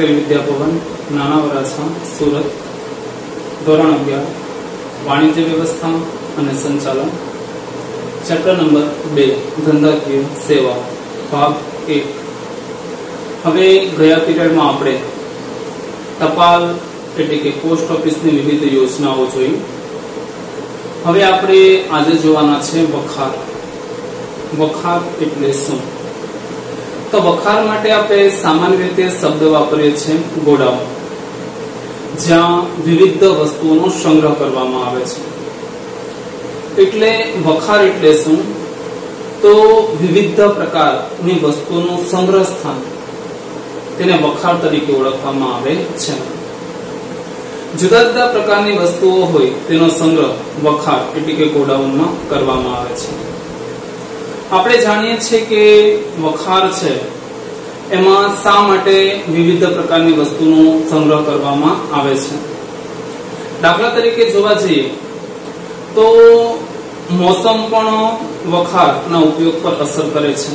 પટેલ વિદ્યાભવન નાના વરાછા સુરત ધોરણ 11 વાણિજ્ય વ્યવસ્થા અને સંચાલન ચેપ્ટર નંબર 2 ધંધાકીય સેવા ભાગ 1। હવે ગયા પીરિયડમાં આપણે ટપાલ એટલે કે પોસ્ટ ઓફિસની વિવિધ યોજનાઓ જોઈ। હવે આપણે આજે જોવાના છે વખાર। વખાર એટલે શું? તો વખાર માટે આપણે સામાન્ય રીતે શબ્દ વાપરીએ છીએ ગોડાઉન, જ્યાં વિવિધ વસ્તુઓનો સંગ્રહ કરવામાં આવે છે। એટલે વખાર એટલે શું? તો વિવિધ પ્રકારની વસ્તુઓનું સંગ્રહ સ્થાન, તેને વખાર તરીકે ઓળખવામાં આવે છે। જુદા જુદા પ્રકારની વસ્તુઓ હોય તેનો સંગ્રહ વખાર એટલે કે ગોડાઉનમાં કરવામાં આવે છે। આપણે જાણીએ છીએ કે વખાર છે એમાં શા માટે વિવિધ પ્રકારની વસ્તુનો સંગ્રહ કરવામાં આવે છે। દાખલા તરીકે જોવા જઈએ તો મોસમ પણ વખારના ઉપયોગ પર અસર કરે છે।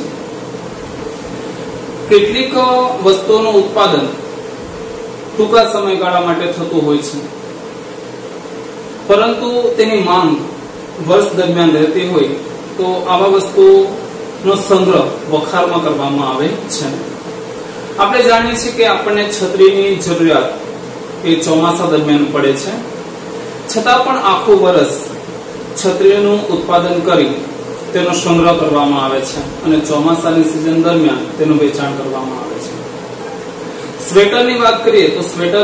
કેટલીક વસ્તુઓનું ઉત્પાદન ટૂંકા સમયગાળા માટે થતું હોય છે, પરંતુ તેની માંગ વર્ષ દરમિયાન રહેતી હોય તો આવા વસ્તુનો સંગ્રહ વખારમાં કરવામાં આવે છે। આપણે જાણીએ છીએ કે આપણને છત્રીની જરૂરિયાત એ ચોમાસા દરમિયાન પડે છે, છતાં પણ આખું વર્ષ છત્રીનું ઉત્પાદન કરી તેનો સંગ્રહ કરવામાં આવે છે અને ચોમાસાની સિઝન દરમિયાન તેનું વેચાણ કરવામાં આવે છે। સ્વેટરની વાત કરીએ તો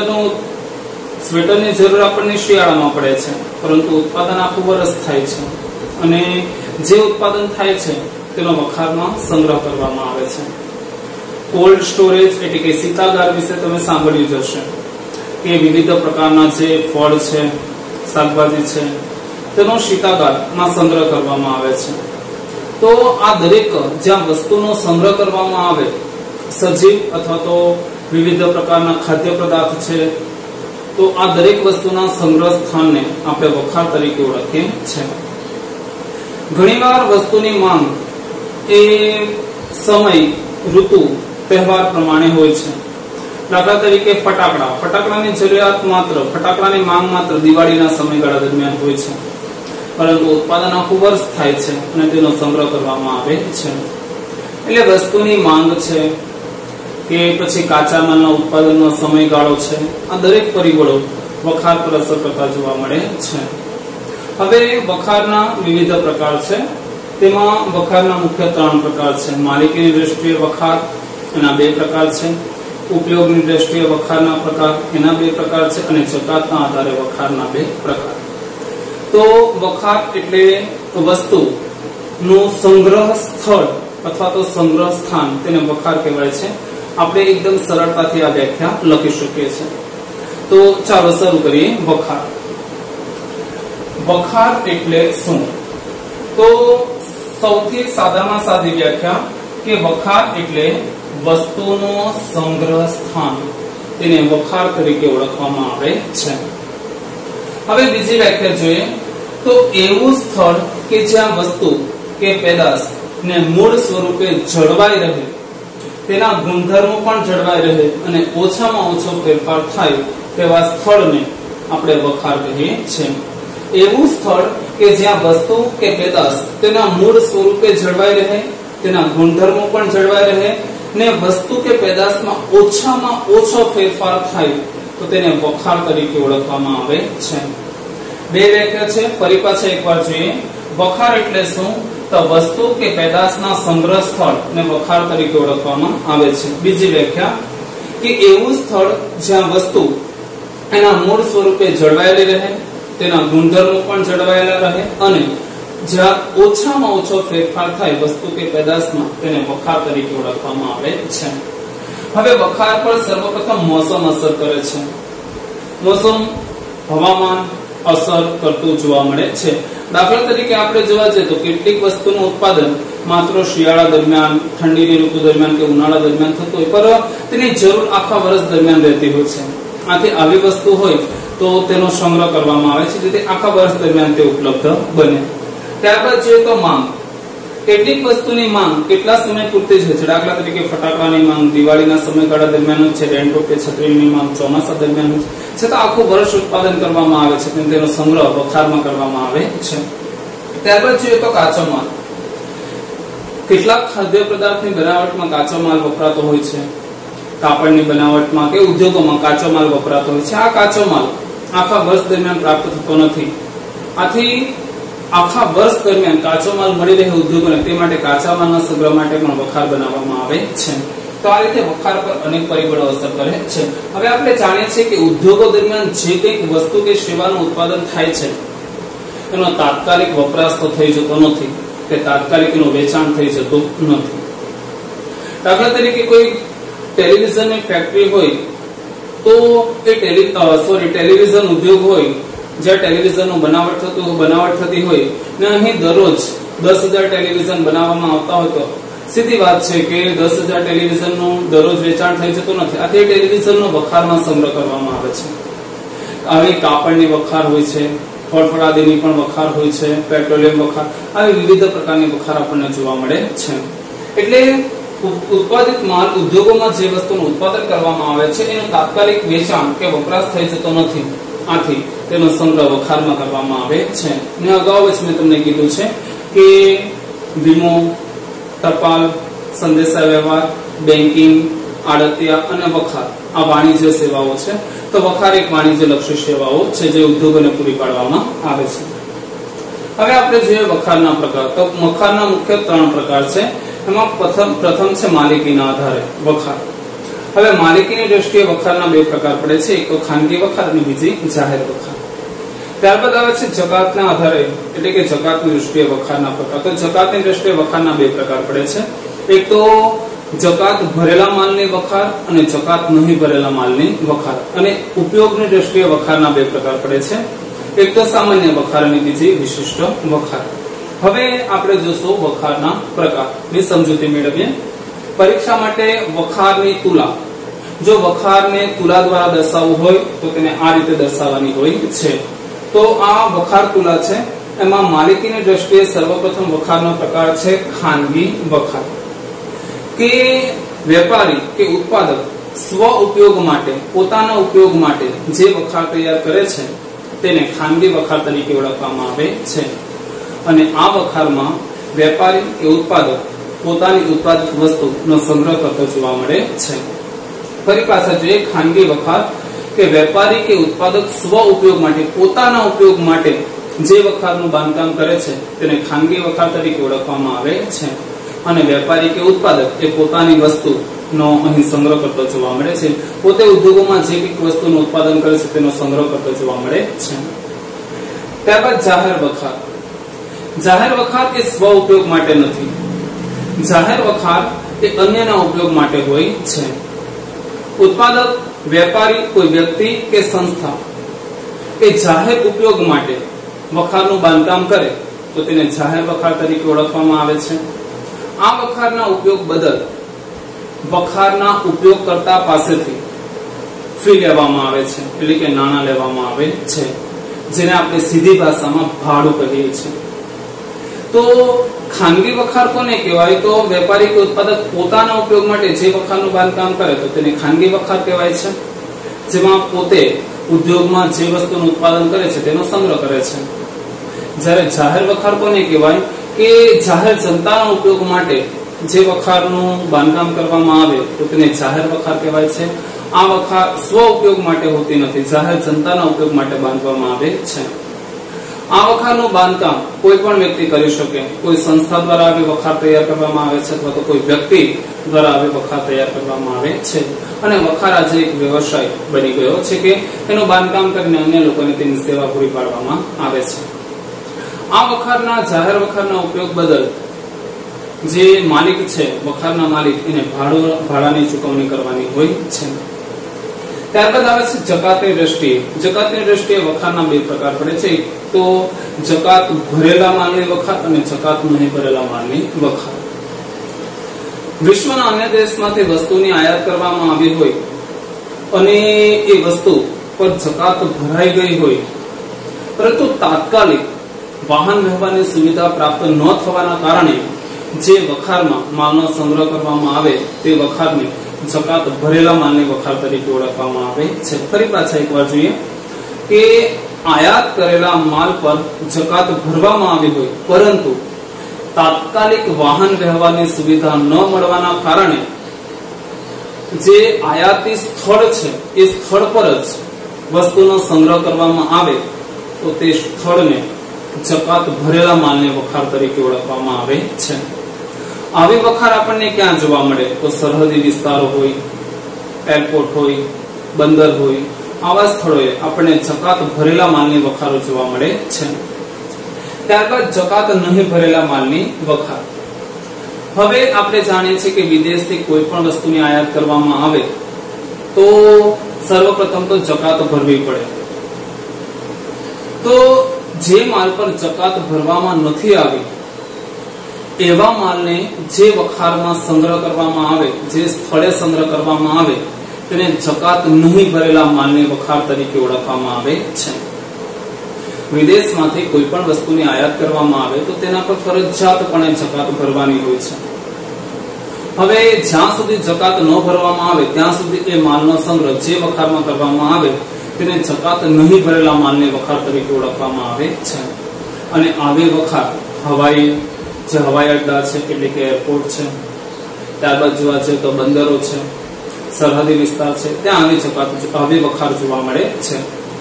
સ્વેટરની જરૂર આપણને શિયાળામાં પડે છે, પરંતુ ઉત્પાદન આખું વર્ષ થાય છે અને જે ઉત્પાદન થાય છે તેનો વખારમાં સંગ્રહ કરવામાં આવે છે। કોલ્ડ સ્ટોરેજ એટલે કે શીતાગાર વિશે તમે સાંભળ્યું જ હશે કે વિવિધ પ્રકારના જે ફળ છે, શાકભાજી છે, તેનો શીતાગારમાં સંગ્રહ કરવામાં આવે છે। તો આ દરેક જ્યાં વસ્તુનો સંગ્રહ કરવામાં આવે, સજીવ અથવા તો વિવિધ પ્રકારના ખાદ્ય પદાર્થ છે, તો આ દરેક વસ્તુના સંગ્રહ સ્થાનને આપણે વખાર તરીકે ઓળખીએ છીએ। ઘણીવાર વસ્તુની માંગ એ સમય, ઋતુ, તહેવાર પ્રમાણે હોય છે। દાખલા તરીકે ફટાકડાની જરૂરિયાત ફટાકડાની માંગ માત્ર દિવાળીના સમયગાળા દરમિયાન હોય છે, પરંતુ ઉત્પાદન આખું વર્ષ થાય છે અને તેનો સંગ્રહ કરવામાં આવે છે। એટલે વસ્તુની માંગ છે કે પછી કાચા માલના ઉત્પાદનનો સમયગાળો છે, આ દરેક પરિબળો વખાર પર અસર કરતા જોવા મળે છે। હવે વખારના વિવિધ પ્રકાર છે, તેમાં વખારના મુખ્ય 3 પ્રકાર છે। માલિકીની દ્રષ્ટિએ વખાર, એના 2 પ્રકાર છે। ઉપયોગની દ્રષ્ટિએ વખારના પ્રકાર, એના 2 પ્રકાર છે અને જકાતના આધારે વખારના 2 પ્રકાર। તો વખાર એટલે વસ્તુનું સંગ્રહ સ્થળ અથવા તો સંગ્રહ સ્થાન, તેને વખાર કહેવાય છે। આપણે એકદમ સરળતાથી આ વ્યાખ્યા લખી શકીએ છીએ। તો ચાલો શરૂ કરીએ। વખાર એટલે શું? તો સૌથી સાદામાં સાદી વ્યાખ્યા કે વખાર એટલે વસ્તુનો સંગ્રહ સ્થાન, તેને વખાર તરીકે ઓળખવામાં આવે છે। હવે બીજી વ્યાખ્યા જોઈએ તો એવું સ્થળ કે જ્યાં વસ્તુ કે પેદાશ ને મૂળ સ્વરૂપે જળવાઈ રહે, તેના ગુણધર્મો પણ જળવાઈ રહે અને ઓછામાં ઓછો ફેરફાર થાય તેવા સ્થળને આપણે વખાર કહીએ છીએ। એવું સ્થળ કે જ્યાં વસ્તુ કે પેદાશ તેના મૂળ સ્વરૂપે જળવાઈ રહે, તેના ગુણધર્મો પણ જળવાઈ રહે ને વસ્તુ કે પેદાશમાં ઓછામાં ઓછો ફેરફાર થાય તો તેને વખાર તરીકે ઓળખવામાં આવે છે। 2 વ્યાખ્યા છે, ફરી પાછા એકવાર જોઈએ। વખાર એટલે શું? તો વસ્તુ કે પેદાશના સંગ્રહ સ્થળ ને વખાર તરીકે ઓળખવામાં આવે છે। બીજી વ્યાખ્યા કે એવું સ્થળ જ્યાં વસ્તુ એના મૂળ સ્વરૂપે જળવાયેલી રહે, તેના ગુણધર્મો પણ જળવાયેલા રહે અને જ્યાં ઓછામાં ઓછો ફેરફાર થાય વસ્તુ કે પેદાશમાં, તેને વખાર તરીકે ઓળખવામાં આવે છે। હવે વખાર પર સર્વપ્રથમ મોસમ અસર કરે છે। મોસમ, હવામાન અસર કરતું જોવા મળે છે। દાખલા તરીકે આપણે જોવા જઈએ તો કેટલીક વસ્તુનું ઉત્પાદન માત્ર શિયાળા દરમિયાન, ઠંડીની ઋતુ દરમિયાન કે ઉનાળા દરમિયાન થતું હોય, પર તેની જરૂર આખા વર્ષ દરમિયાન રહેતી હોય છે। આથી આવી વસ્તુ હોય તો તેનો સંગ્રહ કરવામાં આવે છે, જેથી આખા વર્ષ દરમિયાન તે ઉપલબ્ધ બને। ત્યારબાદ જોઈએ તો માંગ। કેટલીક વસ્તુની માંગ કેટલા સમય પૂરતી છે, દાખલા તરીકે ફટાકડાની માંગ દિવાળીના સમયગાળા દરમિયાન છે, રેનકોટ કે છત્રીની માંગ ચોમાસા દરમિયાન છે, તો આખું વર્ષ ઉત્પાદન કરવામાં આવે છે, તેનો સંગ્રહ વખારમાં કરવામાં આવે છે. ત્યારબાદ જોઈએ તો કાચો માલ. કેટલાક ખાદ્ય પદાર્થની બનાવટમાં કાચો માલ વપરાતો હોય છે, કાપડની બનાવટમાં કે ઉદ્યોગોમાં કાચો માલ વપરાતો હોય છે. આ કાચો માલ આખા વર્ષ દરમિયાન પ્રાપ્ત થતો નથી. આથી આખા વર્ષ દરમિયાન કાચો માલ મળી રહે ઉદ્યોગોને, તે માટે કાચા માલના સંગ્રહ માટે પણ વખાર બનાવવામાં આવે છે. તો આ રીતે વખાર પર અનેક પરિબળો અસર કરે છે. હવે આપણે જાણીએ છીએ કે ઉદ્યોગો દરમિયાન જે કંઈક વસ્તુ કે સેવાનું ઉત્પાદન થાય છે એનો તાત્કાલિક વપરાશ તો થઈ જતો નથી, કે તાત્કાલિક એનું વેચાણ થઈ જતું નથી. દાખલા તરીકે કોઈ ટેલિવિઝનની ફેક્ટરી હોય તો એ ટેલિવિઝન ઉદ્યોગ હોય, જ્યાં ટેલિવિઝનનું બનાવટ થતી હોય ને અહીં દરરોજ 10,000 ટેલિવિઝન બનાવવામાં આવતા હોય, તો સીધી વાત છે કે 10,000 ટેલિવિઝનનું દરરોજ વેચાણ થઈ જતું નથી. આથી ટેલિવિઝનનો વખારમાં સંગ્રહ કરવામાં આવે છે. આવી કાપડની વખાર હોય છે, ફળફળાદીની પણ વખાર હોય છે, પેટ્રોલિયમ વખાર, આવી વિવિધ પ્રકારની વખાર આપણને જોવા મળે છે. એટલે ઉત્પાદિત માલ ઉદ્યોગોમાં જે વસ્તુનું ઉત્પાદન કરવામાં આવે છે એનું તાત્કાલિક વેચાણ કે વપરાશ થઈ જતો નથી. આથી તેનો સંગ્રહ વખારમાં કરવામાં આવે છે. ને અગાઉ જ મેં તમને કીધું છે કે વીમો, ટપાલ, સંદેશા વ્યવહાર, બેન્કિંગ, આડતિયા અને વખાર આ વાણિજ્ય સેવાઓ છે. તો વખાર એક વાણિજ્યલક્ષી સેવાઓ છે જે ઉદ્યોગોને પૂરી પાડવામાં આવે છે. હવે આપણે જોઈએ વખારના પ્રકાર. તો વખારના મુખ્ય 3 પ્રકાર છે. એમાં પ્રથમ છે માલિકીના આધારે વખાર. હવે માલિકીની દ્રષ્ટિએ વખારના 2 પ્રકાર પડે છે, એક તો ખાનગી વખાર અને બીજી જાહેર વખાર. ત્યારબાદ આવે છે જકાતના આધારે, એટલે કે જકાતની દ્રષ્ટિએ વખારના પ્રકાર. તો જકાતની દ્રષ્ટિએ વખારના 2 પ્રકાર પડે છે, એક તો જકાત ભરેલા માલની વખાર અને જકાત નહીં ભરેલા માલની વખાર. અને ઉપયોગની દ્રષ્ટિએ વખારના 2 પ્રકાર પડે છે, એક તો સામાન્ય વખાર અને બીજી વિશિષ્ટ વખાર. હવે આપણે જોશું વખારના પ્રકારની સમજૂતી મેળવીએ. પરીક્ષા માટે વખારની તુલા, જો વખારને તુલા દ્વારા દર્શાવવું હોય તો તેને આ રીતે દર્શાવવાની હોય છે. તો આ વખાર તુલા છે. એમાં માલિકીની દ્રષ્ટિએ સર્વપ્રથમ વખારનો પ્રકાર છે ખાનગી વખાર, કે વેપારી કે ઉત્પાદક સ્વ ઉપયોગ માટે, પોતાના ઉપયોગ માટે જે વખાર તૈયાર કરે છે તેને ખાનગી વખાર તરીકે ઓળખવામાં આવે છે. અને આ વખારમાં વેપારી કે ઉત્પાદક પોતાની ઉત્પાદિત વસ્તુનો સંગ્રહ કરતો જોવા મળે છે. ફરી પાછા જોઈએ ખાનગી વખાર, કે વેપારી કે ઉત્પાદક સ્વ ઉપયોગ માટે, પોતાના ઉપયોગ માટે જે વખારનું બાંધકામ કરે છે તેને ખાનગી વખાર તરીકે ઓળખવામાં આવે છે. અને વેપારી કે ઉત્પાદક એ પોતાની વસ્તુનો અહીં સંગ્રહ કરતો જોવા મળે છે. પોતે ઉદ્યોગોમાં જે કંઈક વસ્તુનું ઉત્પાદન કરે છે તેનો સંગ્રહ કરતો જોવા મળે છે. ત્યારબાદ જાહેર વખાર. જાહેર વખાર એ સ્વ ઉપયોગ માટે નથી. જાહેર વખાર એ અન્યના ઉપયોગ માટે હોય છે. ઉત્પાદક, વેપારી, કોઈ વ્યક્તિ કે સંસ્થા એ જાહેર ઉપયોગ માટે વખારનું બાંધકામ કરે તો તેને જાહેર વખાર તરીકે ઓળખવામાં આવે છે. આ વખારના ઉપયોગ બદલ વખારના ઉપયોગકર્તા પાસેથી ફી લેવામાં આવે છે, એટલે કે નાણાં લેવામાં આવે છે, જેને આપણે સીધી ભાષામાં ભાડું કહીએ છીએ. તો ખાનગી વખાર કોને કહેવાય? તો વેપારી કે ઉત્પાદક પોતાના ઉપયોગ માટે જે વખારનું બાંધકામ કરે તો તેને ખાનગી વખાર કહેવાય છે, જેમાં પોતે ઉદ્યોગમાં જે વસ્તુનું ઉત્પાદન કરે છે તેનો સંગ્રહ કરે છે. જ્યારે જાહેર વખાર કોને કહેવાય? કે જાહેર જનતાના ઉપયોગ માટે જે વખારનું બાંધકામ કરવામાં આવે તો તેને જાહેર વખાર કહેવાય છે. આ વખાર સ્વ ઉપયોગ માટે હોતી નથી, જાહેર જનતાના ઉપયોગ માટે બાંધવામાં આવે છે. આ વખારનું બાંધકામ કોઈ પણ વ્યક્તિ કરી શકે. કોઈ સંસ્થા દ્વારા આવી વખાર તૈયાર કરવામાં આવે છે અથવા તો કોઈ વ્યક્તિ દ્વારા આવી વખાર તૈયાર કરવામાં આવે છે. અને વખાર આજે એક વ્યવસાય બની ગયો છે કે એનું બાંધકામ કરીને અન્ય લોકોને તેની સેવા પૂરી પાડવામાં આવે છે. આ વખારના જાહેર વખારના ઉપયોગ બદલ જે માલિક છે, વખારના માલિક, એને ભાડાની ચૂકવણી કરવાની હોય છે. ત્યારબાદ આવે છે જકાતની દ્રષ્ટિએ. જકાતની દ્રષ્ટિએ વખારના 2 પ્રકાર પડે છે, તો જકાત ભરેલા માલની વખાર અને જકાત નહીં ભરેલા માલની વખાર. વિશ્વના અન્ય દેશમાંથી વસ્તુની આયાત કરવામાં આવી હોય અને એ વસ્તુ પર જકાત ભરાઈ ગઈ હોય, પરંતુ તાત્કાલિક વાહન વ્યવહારની સુવિધા પ્રાપ્ત ન થવાના કારણે જે વખારમાં માલનો સંગ્રહ કરવામાં આવે તે વખારને જકાત ભરેલા માલની વખાર તરીકે ઓળખવામાં આવે છે. ફરી પાછા એકવાર જોઈએ કે આયાત કરેલા માલ પર જકાત ભરવામાં આવી હોય, પરંતુ તાત્કાલિક વાહન વ્યવહારની સુવિધા ન મળવાના કારણે જે આયાતી સ્થળ છે એ સ્થળ પર જ વસ્તુનો સંગ્રહ કરવામાં આવે તો તે સ્થળને જકાત ભરેલા માલની વખાર તરીકે ઓળખવામાં આવે છે. આવી વખાર આપણને ક્યાં જોવા મળે? તો સરહદી વિસ્તારો હોય, એરપોર્ટ હોય, બંદર હોય, આવા સ્થળોએ આપણને જકાત ભરેલા માલની વખારો જોવા મળે છે. ત્યારબાદ જકાત નહીં ભરેલા માલની વખાર. હવે આપણે જાણીએ છીએ કે વિદેશથી કોઈ પણ વસ્તુની આયાત કરવામાં આવે તો સર્વપ્રથમ તો જકાત ભરવી પડે. તો જે માલ પર જકાત ભરવામાં નથી આવી એવા માલને જે વખારમાં સંગ્રહ કરવામાં આવે, જે સ્થળે સંગ્રહ કરવામાં આવે તેને જકાત નહીં ભરેલા માલની વખાર તરીકે ઓળખવામાં આવે છે. વિદેશમાંથી કોઈ પણ વસ્તુની આયાત કરવામાં આવે તો તેના પર ફરજિયાતપણે જકાત ભરવાની હોય છે. હવે જ્યાં સુધી જકાત ન ભરવામાં આવે ત્યાં સુધી એ માલનો સંગ્રહ જે વખારમાં કરવામાં આવે તેને જકાત નહીં ભરેલા માલની વખાર તરીકે ઓળખવામાં આવે છે. અને આવી વખાર હવાઈ અડ્ડા છે એટલે કે એરપોર્ટ છે, ત્યારબાદ જોવા જઈએ તો બંદરો છે, સરહદી વિસ્તાર છે, ત્યાં આવી વખાર જોવા મળે છે.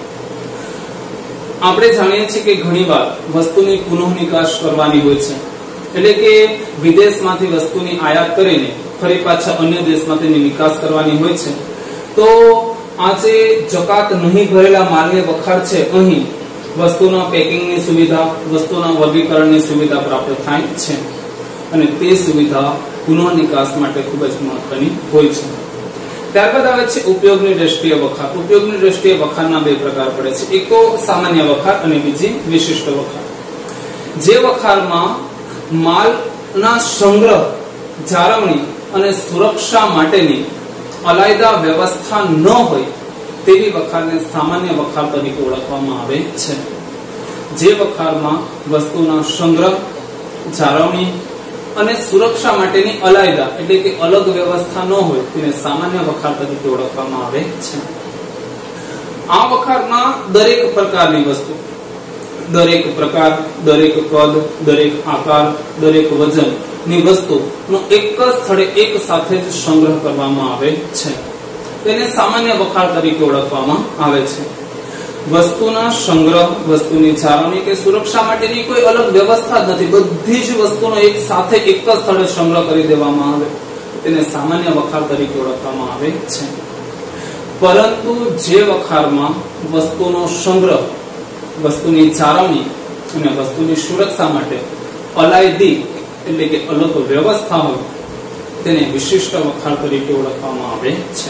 આપણે જાણીએ છીએ કે ઘણીવાર વસ્તુની પુનઃ નિકાસ કરવાની હોય છે, એટલે કે વિદેશમાંથી વસ્તુની આયાત કરીને ફરી પાછા અન્ય દેશમાં તેની નિકાસ કરવાની હોય છે. તો આજે જકાત નહીં ભરેલા માલની વખાર છે, અહીં વસ્તુના પેકિંગની સુવિધા, વસ્તુના વર્ગીકરણની સુવિધા પ્રાપ્ત થાય છે અને તે સુવિધા પુનઃ નિકાસ માટે ખૂબ જ મહત્વની હોય છે. ત્યારબાદ આવે છે ઉપયોગની દ્રષ્ટિએ વખાર. ઉપયોગની દ્રષ્ટિએ વખારના બે પ્રકાર પડે છે, એક તો સામાન્ય વખાર અને બીજી વિશિષ્ટ વખાર. જે વખારમાં માલના સંગ્રહ, જાળવણી અને સુરક્ષા માટેની અલાયદા વ્યવસ્થા ન હોય તેવી વખારને સામાન્ય વખાર તરીકે ઓળખવામાં આવે છે. જે વખારમાં વસ્તુના સંગ્રહ, જાળવણી અને સુરક્ષા માટેની અલાયદા એટલે કે અલગ વ્યવસ્થા ન હોય તેને સામાન્ય વખાર તરીકે ઓળખવામાં આવે છે. આ વખારમાં દરેક પ્રકારની વસ્તુ, દરેક પ્રકાર, દરેક કદ, દરેક આકાર, દરેક વજનની વસ્તુનો એક જ સ્થળે એક સાથે જ સંગ્રહ કરવામાં આવે છે. તેને સામાન્ય વખાર તરીકે ઓળખવામાં આવે છે. વસ્તુના સંગ્રહ, વસ્તુની જાળવણી કે સુરક્ષા માટેની કોઈ અલગ વ્યવસ્થા જ નથી, બધી જ વસ્તુનો એક સાથે એક જ સ્થળે સંગ્રહ કરી દેવામાં આવે તેને સામાન્ય વખાર તરીકે ઓળખવામાં આવે છે. પરંતુ જે વખારમાં વસ્તુનો સંગ્રહ, વસ્તુની જાળવણી અને વસ્તુની સુરક્ષા માટે અલાયદી એટલે કે અલગ વ્યવસ્થા હોય તેને વિશિષ્ટ વખાર તરીકે ઓળખવામાં આવે છે.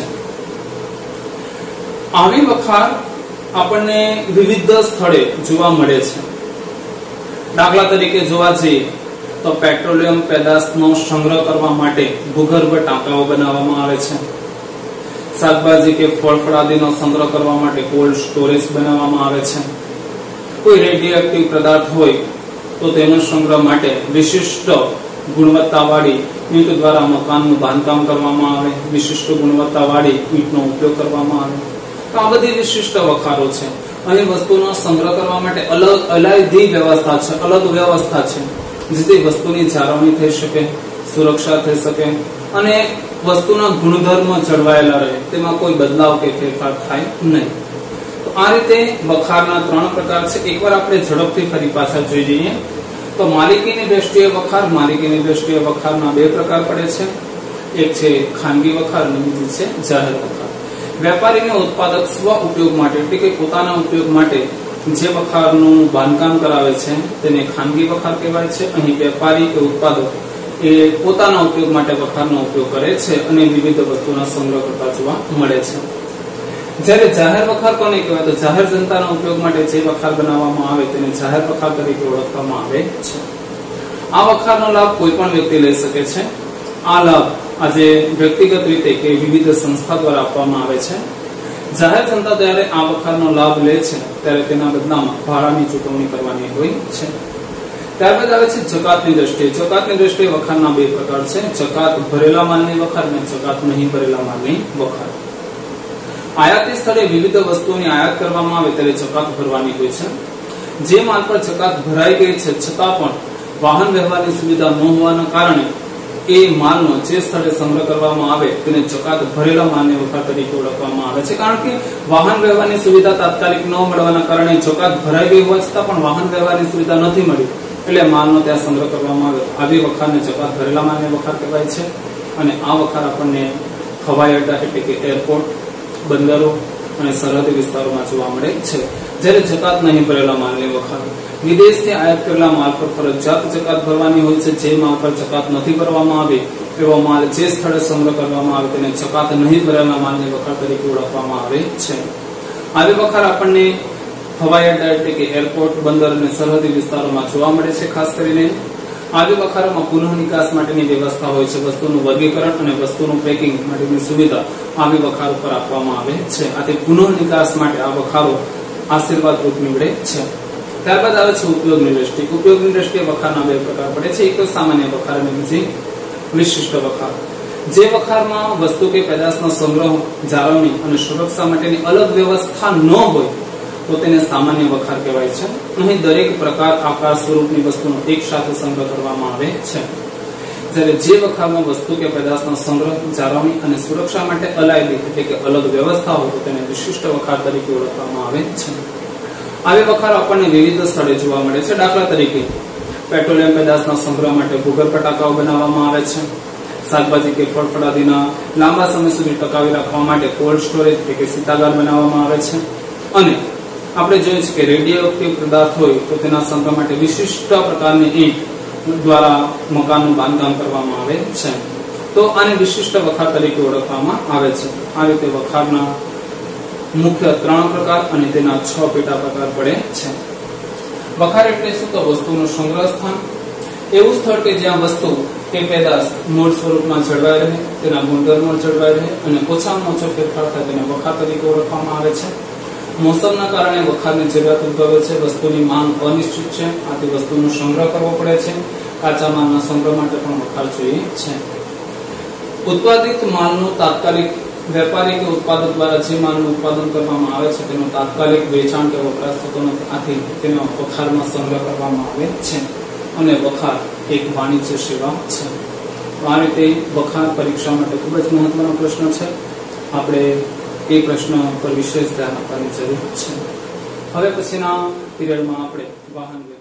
આવી વખાર આપણને વિવિધ સ્થળે જોવા મળે છે. દાખલા તરીકે જોવા જઈએ તો પેટ્રોલિયમ પેદાશનો સંગ્રહ કરવા માટે ભૂગર્ભ ટાંકાઓ બનાવવામાં આવે છે. શાકભાજી કે ફળફળાદીનો સંગ્રહ કરવા માટે કોલ્ડ સ્ટોરેજ બનાવવામાં આવે છે. કોઈ રેડિયો એક્ટિવ પદાર્થ હોય તો તેનો સંગ્રહ માટે વિશિષ્ટ ગુણવત્તાવાળી ઈંટ દ્વારા મકાનનું બાંધકામ કરવામાં આવે, વિશિષ્ટ ગુણવત્તાવાળી ઈંટનો ઉપયોગ કરવામાં આવે. તો આ બધી વિશિષ્ટ વખારો છે. અહીં વસ્તુનો સંગ્રહ કરવા માટે અલાયદી વ્યવસ્થા છે, અલગ વ્યવસ્થા છે, જેથી વસ્તુની જાળવણી થઈ શકે, સુરક્ષા થઈ શકે અને વસ્તુના ગુણધર્મો જળવાયેલા રહે, તેમાં કોઈ બદલાવ કે ફેરફાર થાય નહીં. તો આ રીતે વખારના 3 પ્રકાર છે. એકવાર આપણે ઝડપથી ફરી પાછા જોઈ જઈએ તો માલિકીની દ્રષ્ટિએ વખાર. માલિકીની દ્રષ્ટિએ વખારના 2 પ્રકાર પડે છે, એક છે ખાનગી વખાર અને બીજી છે જાહેર વખાર. વેપારીને ઉત્પાદક સ્વ ઉપયોગ માટે એટલે કે પોતાના ઉપયોગ માટે જે વખારનું બાંધકામ કરાવે છે તેને ખાનગી વખાર કહેવાય છે. અહીં વેપારી કે ઉત્પાદક એ પોતાના ઉપયોગ માટે વખારનો ઉપયોગ કરે છે અને વિવિધ વસ્તુના સંગ્રહ કરતા જોવા મળે છે. જ્યારે જાહેર વખાર કોને કહેવાય? તો જાહેર જનતાના ઉપયોગ માટે જે વખાર બનાવવામાં આવે તેને જાહેર વખાર તરીકે ઓળખવામાં આવે છે. આ વખારનો લાભ કોઈ પણ વ્યક્તિ લઈ શકે છે. આ લાભ આજે વ્યક્તિગત રીતે કે વિવિધ સંસ્થા દ્વારા આપવામાં આવે છે. જાહેર જનતા જ્યારે આ વખારનો લાભ લે છે ત્યારે તેના બદલામાં ભાડાની ચૂકવણી કરવાની હોય છે. ત્યારબાદ આવે છે જકાતની દ્રષ્ટિએ. જકાતની દ્રષ્ટિએ વખારના બે પ્રકાર છે, જકાત ભરેલા માલની વખાર અને જકાત નહીં ભરેલા માલની વખાર. આયાતી સ્થળે વિવિધ વસ્તુઓની આયાત કરવામાં આવે ત્યારે જકાત ભરવાની હોય છે. જે માલ પર જકાત ભરાઈ ગઈ છે છતાં પણ વાહન વ્યવહારની સુવિધા ન હોવાના કારણે એ માલનો જે સ્થળે સંગ્રહ કરવામાં આવે તેને જકાત ભરેલા માલની વખાર તરીકે ઓળખવામાં આવે છે. કારણ કે વાહન વ્યવહારની સુવિધા તાત્કાલિક ન મળવાના કારણે જકાત ભરાઈ ગઈ હોવા છતાં પણ વાહન વ્યવહારની સુવિધા નથી મળી એટલે માલનો ત્યાં સંગ્રહ કરવામાં આવે. આવી વખારને જકાત ભરેલા માલની વખાર કહેવાય છે. અને આ વખાર આપણને હવાઈ અડ્ડા એટલે કે એરપોર્ટ, બંદરો અને સરહદી વિસ્તારોમાં જોવા મળે છે. જ્યારે જકાત નહીં ભરેલા માલની વખાર વિદેશથી આયાત કરેલા માલ પર ફરજિયાત જકાત ભરવાની હોય છે. જે માલ પર જકાત નથી ભરવામાં આવી એવો માલ જે સ્થળે સંગ્રહ કરવામાં આવે તેને જકાત નહીં ભરેલા માલની વખાર તરીકે ઓળખવામાં આવે છે. આવી વખાર આપણને હવાઈ અડ્ડા એટલે કે એરપોર્ટ, બંદર અને સરહદી વિસ્તારોમાં જોવા મળે છે. ખાસ કરીને આવી વખારોમાં પુનઃ નિકાસ માટેની વ્યવસ્થા હોય છે. વસ્તુનું વર્ગીકરણ અને વસ્તુનું પેકિંગ માટેની સુવિધા આવી વખાર ઉપર આપવામાં આવે છે. આથી પુનઃ નિકાસ માટે આ વખારો આશીર્વાદ રૂપ નીવડે છે. ત્યારબાદ આવે છે ઉપયોગની દ્રષ્ટિએ. ઉપયોગની દ્રષ્ટિએ વખારના બે પ્રકાર પડે છે, એક તો સામાન્ય વખાર અને બીજી વિશિષ્ટ વખાર. જે વખારમાં વસ્તુ કે પેદાશનો સંગ્રહ, જાળવણી અને સુરક્ષા માટેની અલગ વ્યવસ્થા ન હોય તો તેને સામાન્ય વખાર કહેવાય છે. અહીં દરેક પ્રકાર, આકાર, સ્વરૂપની વસ્તુનો એક સાથે સંગ્રહ કરવામાં આવે છે. જ્યારે જે વખારમાં વસ્તુ કે પેદાશનો સંગ્રહ, જાળવણી અને સુરક્ષા માટે અલાયદી એટલે કે અલગ વ્યવસ્થા હોય તો તેને વિશિષ્ટ વખાર તરીકે ઓળખવામાં આવે છે. આવી વખાર આપણને વિવિધ સ્થળે જોવા મળે છે. દાખલા તરીકે પેટ્રોલિયમ પેદાશના સંગ્રહ માટે ભૂગર્ભ ટાંકાઓ બનાવવામાં આવે છે. શાકભાજી કે ફળફળાદીના લાંબા સમય સુધી ટકાવી રાખવા માટે કોલ્ડ સ્ટોરેજ એટલે કે શીતાગાર બનાવવામાં આવે છે. અને આપણે જોઈએ છે કે રેડિયો એક્ટિવ પદાર્થ હોય તો તેના સંગ્રહ માટે વિશિષ્ટ પ્રકારની ઈંટ દ્વારા મકાનનું બાંધકામ કરવામાં આવે છે. તો આને વિશિષ્ટ વખાર તરીકે ઓળખવામાં આવે છે. આ રીતે વખારના મુખ્ય 3 પ્રકાર અને તેના 6 પેટા પ્રકાર પડે છે. વખાર એટલે શું? તો વસ્તુનું સંગ્રહ સ્થાન, એવું સ્થળ કે જ્યાં વસ્તુ કે પેદાશ મૂળ સ્વરૂપમાં જળવાઈ રહે, તેના ગુણધર્મો જળવાઈ રહે અને ઓછામાં ઓછો ફેરફાર થાય તેને વખાર તરીકે ઓળખવામાં આવે છે. મોસમના કારણે વખારની જરૂરિયાત ઉદ્ભવે છે. વસ્તુની માંગ અનિશ્ચિત છે, આથી વસ્તુનો સંગ્રહ કરવો પડે છે. કાચા માલના સંગ્રહ માટે પણ વખાર જોઈએ છે. ઉત્પાદિત માલનું તાત્કાલિક વેપારી કે ઉત્પાદક દ્વારા જે માલનું ઉત્પાદન કરવામાં આવે છે તેનું તાત્કાલિક વેચાણ કે વપરાશ થતો નથી, આથી તેનો વખારમાં સંગ્રહ કરવામાં આવે છે. અને વખાર એક વાણિજ્ય સેવા છે. આ રીતે વખાર પરીક્ષા માટે ખૂબ જ મહત્વનો પ્રશ્ન છે. આપણે એ પ્રશ્ન પર વિશેષ ધ્યાન આપવાની જરૂર છે. હવે પછીના પીરિયડમાં આપણે વાહન